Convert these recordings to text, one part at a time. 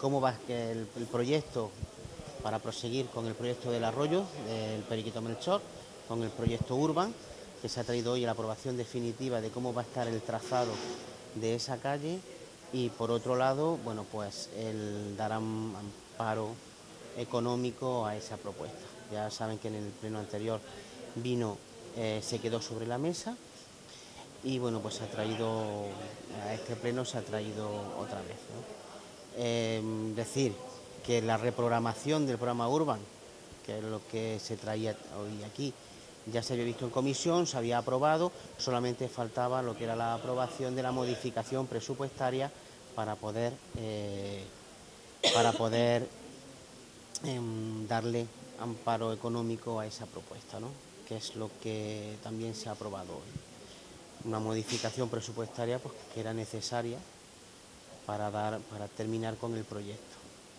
cómo va el proyecto para proseguir con el proyecto del arroyo del Periquito Melchor, con el proyecto Urban, que se ha traído hoy a la aprobación definitiva de cómo va a estar el trazado de esa calle, y por otro lado, bueno, pues el dar amparo económico a esa propuesta. Ya saben que en el pleno anterior se quedó sobre la mesa y bueno, pues se ha traído a este pleno, se ha traído otra vez, ¿no? Decir que la reprogramación del programa Urban, que es lo que se traía hoy aquí, ya se había visto en comisión, se había aprobado, solamente faltaba lo que era la aprobación de la modificación presupuestaria para poder darle amparo económico a esa propuesta, ¿no? Que es lo que también se ha aprobado hoy. Una modificación presupuestaria pues, que era necesaria para terminar con el proyecto.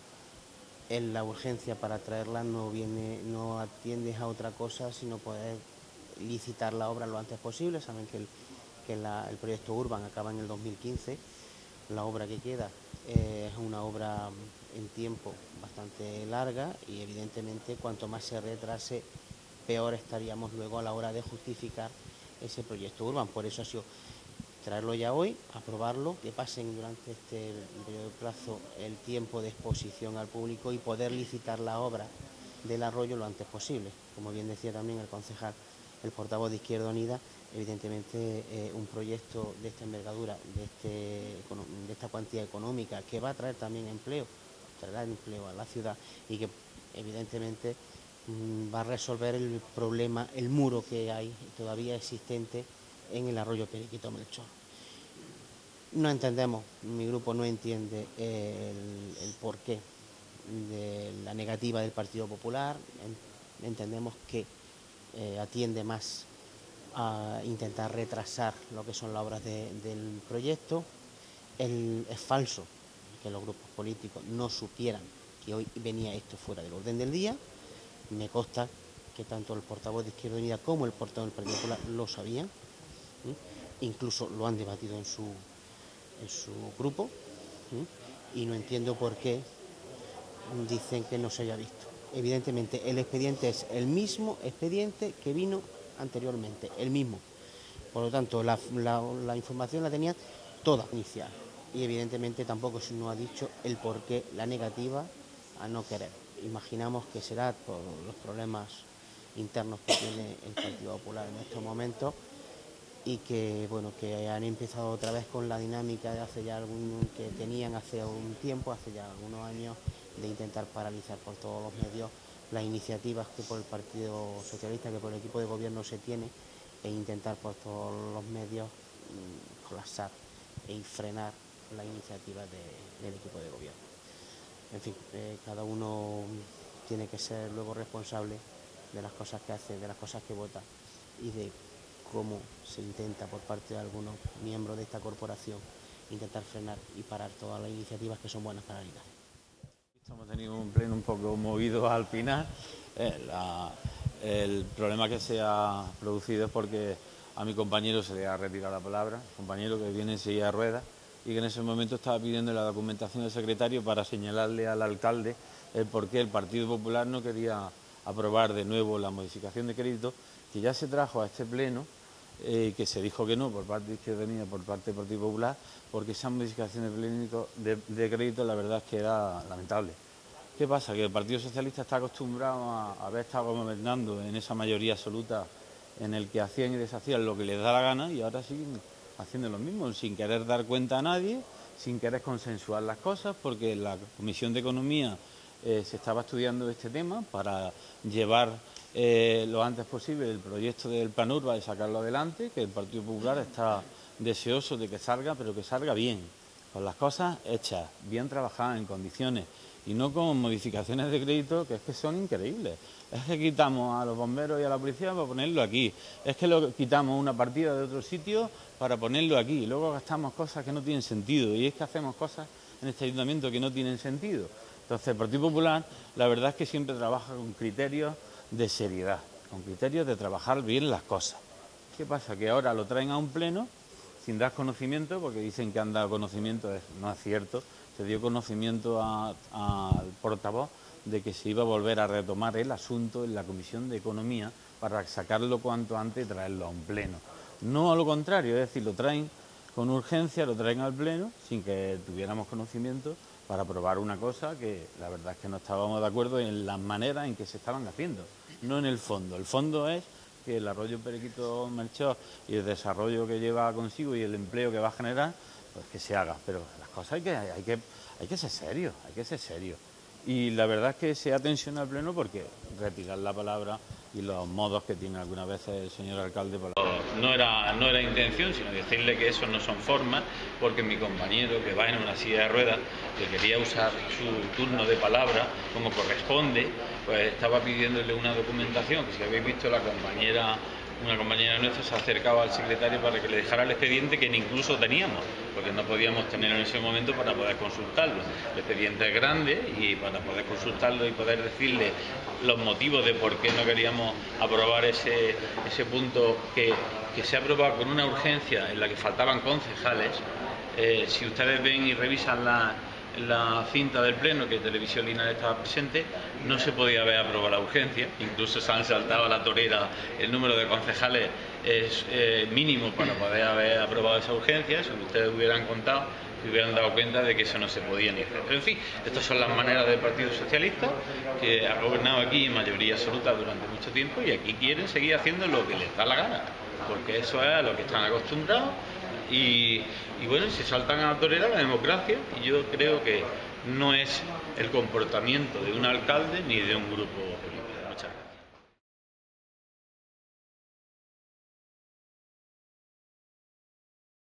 En la urgencia para traerla no atiendes a otra cosa sino poder licitar la obra lo antes posible. Saben que el proyecto Urban acaba en el 2015. La obra que queda es una obra en tiempo bastante larga y evidentemente cuanto más se retrase, peor estaríamos luego a la hora de justificar ese proyecto Urban. Por eso ha sido traerlo ya hoy, aprobarlo, que pasen durante este periodo de plazo el tiempo de exposición al público y poder licitar la obra del arroyo lo antes posible. Como bien decía también el concejal, el portavoz de Izquierda Unida, evidentemente un proyecto de esta envergadura, de esta cuantía económica, que va a traer también empleo, traerá empleo a la ciudad y que evidentemente va a resolver el problema, el muro que hay todavía existente en el arroyo Periquito Melchor. No entendemos, mi grupo no entiende el porqué de la negativa del Partido Popular. Entendemos que atiende más a intentar retrasar lo que son las obras del proyecto. Es falso que los grupos políticos no supieran que hoy venía esto fuera del orden del día. Me consta que tanto el portavoz de Izquierda Unida como el portavoz del Partido Popular lo sabían, incluso lo han debatido en su grupo, y no entiendo por qué dicen que no se haya visto. Evidentemente el expediente es el mismo expediente que vino anteriormente, el mismo. Por lo tanto, la información la tenía toda inicial y evidentemente tampoco se nos ha dicho el porqué, la negativa a no querer. Imaginamos que será por los problemas internos que tiene el Partido Popular en estos momentos y que bueno, que han empezado otra vez con la dinámica de que tenían hace un tiempo, hace ya algunos años, de intentar paralizar por todos los medios las iniciativas que por el Partido Socialista, que por el equipo de gobierno se tiene, e intentar por todos los medios colapsar y frenar la iniciativa del equipo de gobierno. En fin, cada uno tiene que ser luego responsable de las cosas que hace, de las cosas que vota y de cómo se intenta por parte de algunos miembros de esta corporación intentar frenar y parar todas las iniciativas que son buenas para la Linares. Hemos tenido un pleno un poco movido al final. El problema que se ha producido es porque a mi compañero se le ha retirado la palabra, compañero que viene en silla de ruedas y que en ese momento estaba pidiendo la documentación del secretario para señalarle al alcalde el por qué el Partido Popular no quería aprobar de nuevo la modificación de crédito que ya se trajo a este pleno, que se dijo que no por parte de Izquierda Unida, por parte del Partido Popular, porque esa modificación de crédito la verdad es que era lamentable. ¿Qué pasa? Que el Partido Socialista está acostumbrado a haber estado gobernando en esa mayoría absoluta en el que hacían y deshacían lo que les da la gana y ahora siguen haciendo lo mismo, sin querer dar cuenta a nadie, sin querer consensuar las cosas, porque en la Comisión de Economía se estaba estudiando este tema para llevar lo antes posible el proyecto del Plan Urban y sacarlo adelante, que el Partido Popular está deseoso de que salga, pero que salga bien, con las cosas hechas, bien trabajadas, en condiciones, y no con modificaciones de crédito que son increíbles. Es que quitamos a los bomberos y a la policía para ponerlo aquí, es que quitamos una partida de otro sitio para ponerlo aquí, y luego gastamos cosas que no tienen sentido, y es que hacemos cosas en este ayuntamiento que no tienen sentido. Entonces el Partido Popular la verdad es que siempre trabaja con criterios de seriedad, con criterios de trabajar bien las cosas. ¿Qué pasa? Que ahora lo traen a un pleno sin dar conocimiento, porque dicen que han dado conocimiento, no es cierto, se dio conocimiento al portavoz de que se iba a volver a retomar el asunto en la Comisión de Economía para sacarlo cuanto antes y traerlo a un pleno. No a lo contrario, es decir, lo traen con urgencia, lo traen al pleno sin que tuviéramos conocimiento para aprobar una cosa que la verdad es que no estábamos de acuerdo en las maneras en que se estaban haciendo, no en el fondo. El fondo es que el arroyo Periquito Melchor y el desarrollo que lleva consigo y el empleo que va a generar, pues que se haga. Pero las cosas hay que ser serios, hay que ser serios. Y la verdad es que se ha tensionado el pleno porque retirar la palabra y los modos que tiene algunas veces el señor alcalde. No era intención, sino decirle que eso no son formas, porque mi compañero, que va en una silla de ruedas, que quería usar su turno de palabra como corresponde, pues estaba pidiéndole una documentación, que si habéis visto una compañera nuestra se acercaba al secretario para que le dejara el expediente que incluso teníamos, porque no podíamos tener en ese momento para poder consultarlo. El expediente es grande y para poder consultarlo y poder decirle los motivos de por qué no queríamos aprobar ese punto que se ha aprobado con una urgencia en la que faltaban concejales. Si ustedes ven y revisan la cinta del pleno, que Televisión Linares estaba presente, no se podía haber aprobado la urgencia, incluso se han saltado a la torera el número de concejales es mínimo para poder haber aprobado esa urgencia. Si ustedes hubieran contado, se hubieran dado cuenta de que eso no se podía ni hacer. Pero en fin, estas son las maneras del Partido Socialista, que ha gobernado aquí en mayoría absoluta durante mucho tiempo y aquí quieren seguir haciendo lo que les da la gana, porque eso es a lo que están acostumbrados. Y bueno, se saltan a la torera la democracia, y yo creo que no es el comportamiento de un alcalde ni de un grupo